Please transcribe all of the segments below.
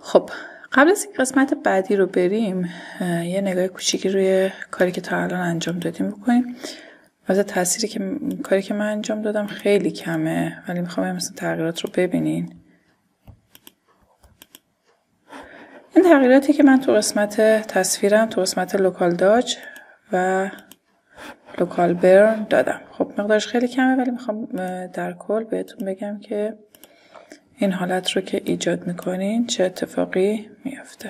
خب قبل از این قسمت بعدی رو بریم یه نگاه کوچیکی روی کاری که تا الان انجام دادیم بکنیم. واسه تأثیری که کاری که من انجام دادم خیلی کمه، ولی میخوام مثلا تغییرات رو ببینین. این تغییراتی که من تو قسمت تصویرم تو قسمت لوکال داج و لوکال برن دادم. خب مقدارش خیلی کمه، ولی میخوام در کل بهتون بگم که این حالت رو که ایجاد میکنین چه اتفاقی میفته.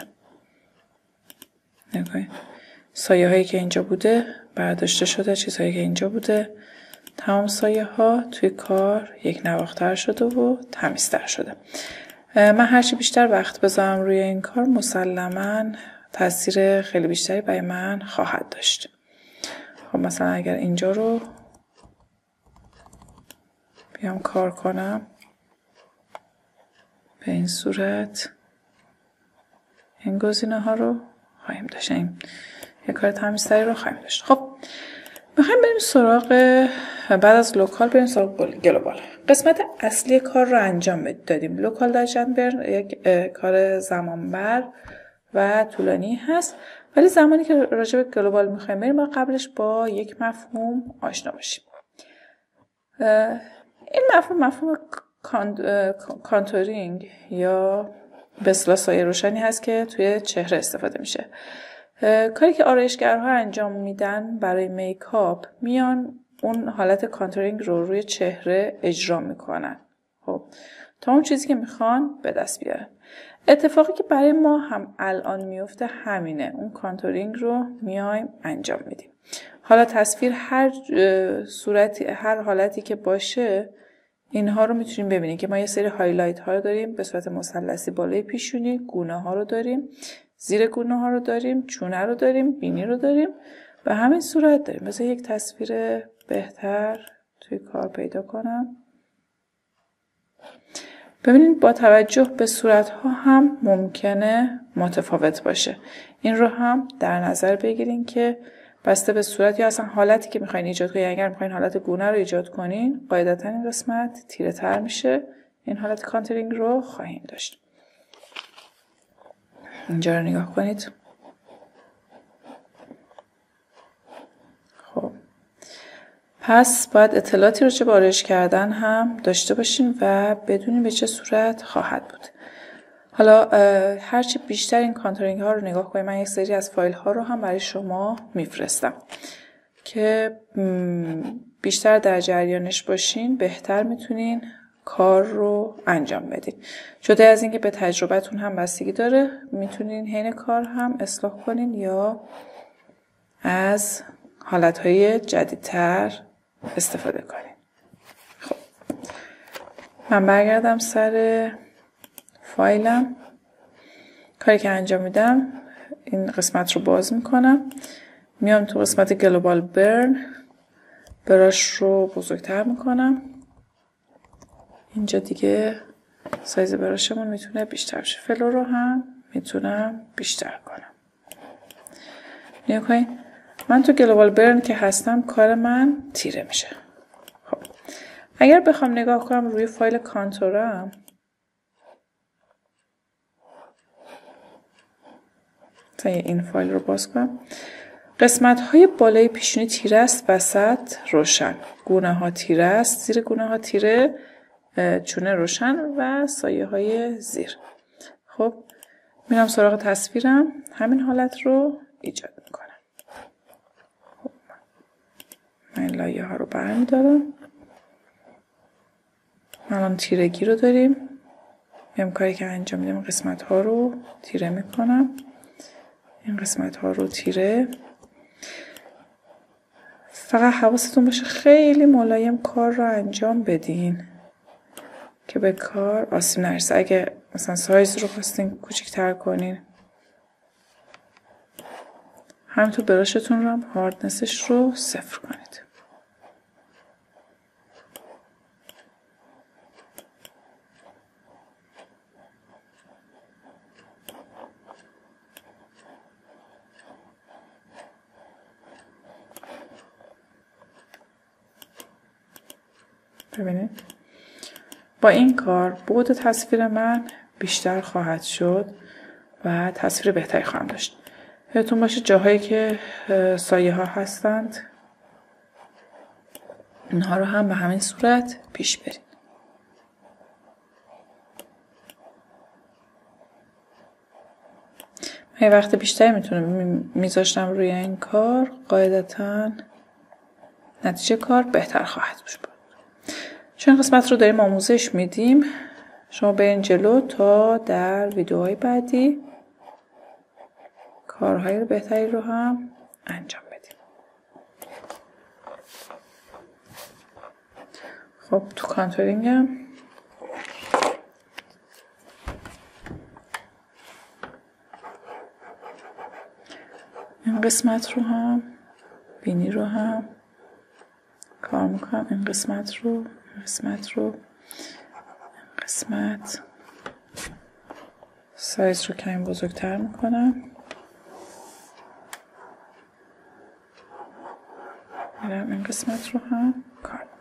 نگاهید سایه هایی که اینجا بوده برداشته شده، چیزهایی که اینجا بوده، تمام سایه ها توی کار یک نواختر شده و تمیزتر شده. من هرچی بیشتر وقت بذارم روی این کار مسلماً تاثیر خیلی بیشتری برای من خواهد داشت. خب مثلا اگر اینجا رو بیام کار کنم به این صورت، این گزینه ها رو خواهیم داشت، این یه کار تمیزتری رو خواهیم داشت. خب میخوایم بریم سراغ، بعد از لوکال بریم سراغ گلوبال. قسمت اصلی کار رو انجام دادیم. لوکال داشتن یک کار زمانبر و طولانی هست، ولی زمانی که راجع به گلوبال میخوایم بریم ما قبلش با یک مفهوم آشنا باشیم. این مفهوم کانتورینگ یا به اصطلاح سایه روشنی هست که توی چهره استفاده میشه. کاری که آرایشگرها انجام میدن برای میکاپ، میان اون حالت کانتورینگ رو روی چهره اجرا میکنن، خب تا اون چیزی که میخوان به دست بیارن. اتفاقی که برای ما هم الان میفته همینه، اون کانتورینگ رو میایم انجام میدیم. حالا تصویر هر صورتی، هر حالتی که باشه اینها رو میتونیم ببینیم که ما یه سری هایلایت ها رو داریم به صورت مثلثی بالای پیشونی، گونه ها رو داریم، زیر گونه ها رو داریم، چونه رو داریم، بینی رو داریم و همین صورت داریم. مثلا یک تصویر بهتر توی کار پیدا کنم. ببینید با توجه به صورت ها هم ممکنه متفاوت باشه. این رو هم در نظر بگیرین که بسته به صورت یا اصلا حالتی که میخواین ایجاد کنین. اگر میخواین حالت گونه رو ایجاد کنین قاعدتا این قسمت تیره تر میشه. این حالت کانتورینگ رو خواهیم داشت. اینجا رو نگاه کنید. خب پس باید اطلاعاتی رو چه بارش کردن هم داشته باشیم و بدونیم به چه صورت خواهد بود. حالا هرچی بیشتر این کانتورینگ ها رو نگاه کنیم، من یک سری از فایل ها رو هم برای شما میفرستم که بیشتر در جریانش باشین، بهتر میتونین کار رو انجام بدین. جدا از اینکه به تجربتون هم بستگی داره، میتونین حین کار هم اصلاح کنین یا از حالتهای جدیدتر استفاده کنین. خب من برگردم سر فایلم. کاری که انجام میدم این قسمت رو باز میکنم، میام تو قسمت گلوبال برن، براش رو بزرگتر میکنم. اینجا دیگه سایز براشمون میتونه بیشتر بشه. فلو رو هم میتونم بیشتر کنم. نگاه کنید من تو گلوبال برن که هستم کار من تیره میشه. خب اگر بخوام نگاه کنم روی فایل کانتورم، تا این فایل رو باز کنم، قسمت های بالای پیشونی تیره است، وسط روشن، گونه ها تیره است، زیر گونه ها تیره، چونه روشن و سایه های زیر. خب میرم سراغ تصویرم، همین حالت رو ایجاد میکنم. خب من این لایه ها رو برمیدارم. الان تیرگی رو داریم. میام کاری که انجام میدم قسمت ها رو تیره میکنم. این قسمت ها رو تیره. فقط حواستون باشه خیلی ملایم کار رو انجام بدین که به کار آسیب نرسه. اگه مثلا سایز رو خواستین کوچیک‌تر کنین، همینطور براشتون رو هم هاردنسش رو 0 کنید. ببینید با این کار بعد تصویر من بیشتر خواهد شد و تصویر بهتری خواهم داشت. یادتون باشه جاهایی که سایه ها هستند اینها رو هم به همین صورت پیش برید. من وقت بیشتری میذاشتم روی این کار، قاعدتاً نتیجه کار بهتر خواهد بود. چون این قسمت رو داریم آموزش میدیم، شما برین جلو تا در ویدیوهای بعدی کارهای بهتری رو هم انجام بدیم. خب تو کانتورینگم این قسمت رو هم بینی رو هم کار میکنم. این قسمت رو این قسمت سایز رو کمی بزرگتر میکنم. میرم این قسمت رو هم کار میکنم.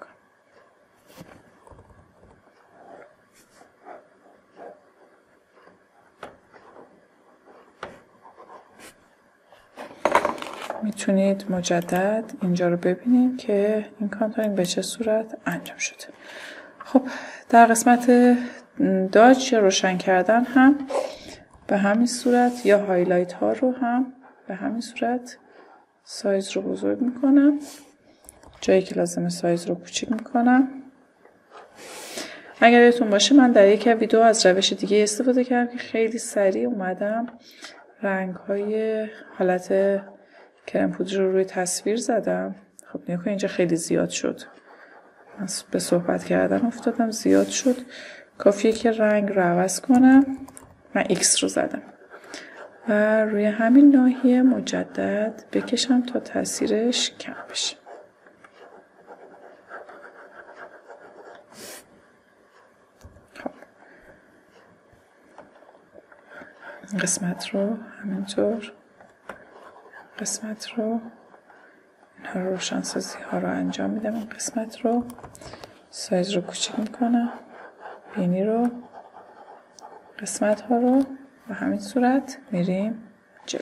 میتونید مجدد اینجا رو ببینید که این کانتورینگ به چه صورت انجام شده. خب در قسمت داج یا روشن کردن هم به همین صورت یا هایلایت ها رو هم به همین صورت سایز رو بزرگ میکنم، جایی که لازمه سایز رو کوچیک میکنم. اگر یادتون باشه من در یک ویدیو از روش دیگه استفاده کردم که خیلی سریع اومدم رنگ های حالت کرم پودر رو روی تصویر زدم. خب نگاه کن اینجا خیلی زیاد شد، من به صحبت کردن افتادم، زیاد شد. کافیه که رنگ رو عوض کنم. من X رو زدم و روی همین ناحیه مجدد بکشم تا تاثیرش کم بشه. خب این قسمت رو همینطور، قسمت رو اینها رو روشنسازی ها رو انجام میدم. این قسمت رو سایز رو کوچیک میکنم، بینی رو، قسمت ها رو به همین صورت میریم جلو.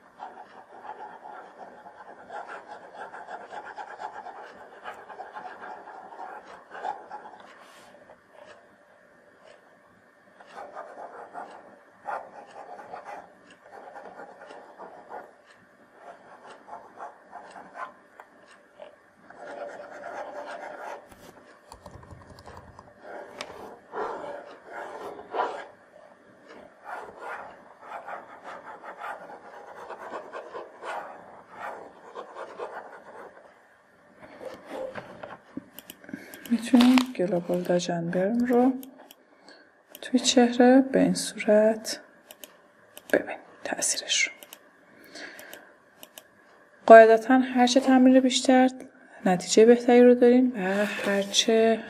میتونید گلوبال داج اند برن رو توی چهره به این صورت ببینید تاثیرش رو. قاعدتا هرچه تمرین بیشتر نتیجه بهتری رو دارین و هرچه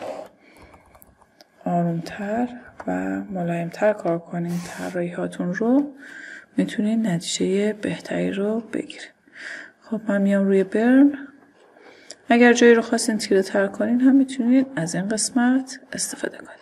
آرومتر و ملایمتر کار کنین طراحی هاتون رو میتونین نتیجه بهتری رو بگیرین. خب من میام روی برن. اگر جایی رو خواستین تیره تر کنین هم میتونین از این قسمت استفاده کنین.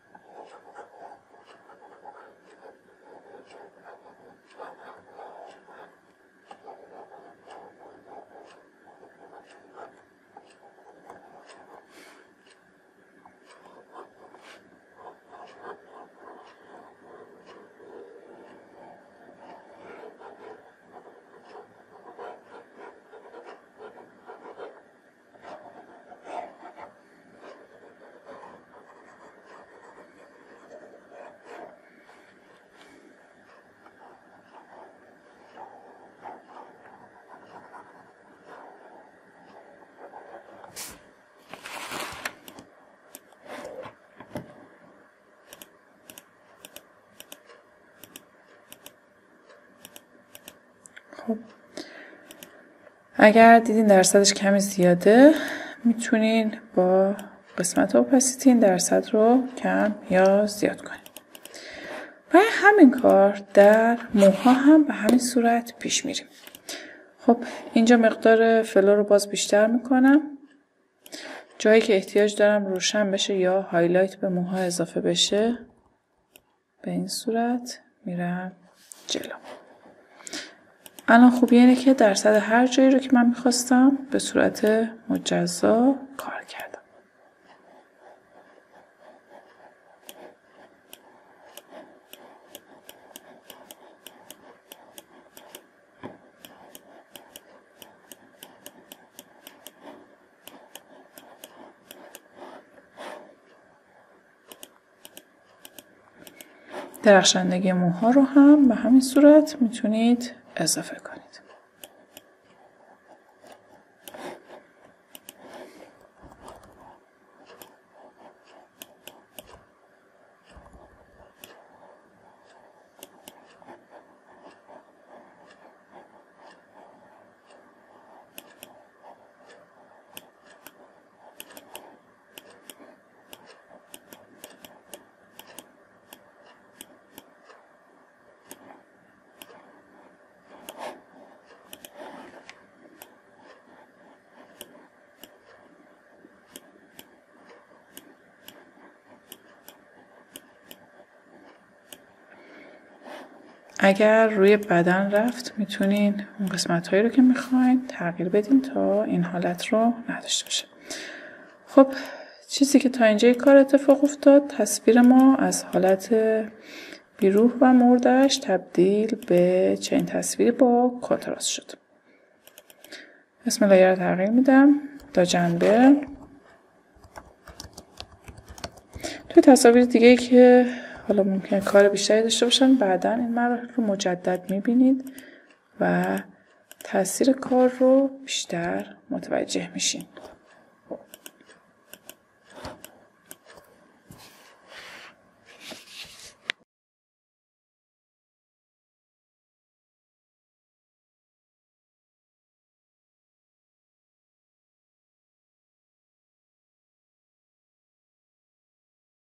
خب اگر دیدین درصدش کمی زیاده میتونین با قسمت اوپاسیتی این درصد رو کم یا زیاد کنین. و همین کار در موها هم به همین صورت پیش میریم. خب اینجا مقدار فلو رو باز بیشتر میکنم. جایی که احتیاج دارم روشن بشه یا هایلایت به موها اضافه بشه به این صورت میرم جلو. الان خوبی اینه که درصد هر جایی رو که من میخواستم به صورت مجزا کار کردم. درخشندگی موها رو هم به همین صورت میتونید اضافه کنید. اگر روی بدن رفت میتونین اون قسمت هایی رو که میخواین تغییر بدین تا این حالت رو نداشته باشه. خب چیزی که تا اینجا کار اتفاق افتاد، تصویر ما از حالت بیروح و مردش تبدیل به چنین تصویری با کنتراست شد. اسم لایر رو تغییر میدم تا جنبه. توی تصاویر دیگه که حالا ممکنه کار بیشتری داشته باشن، بعداً این مراحل رو مجدد میبینید و تاثیر کار رو بیشتر متوجه میشین.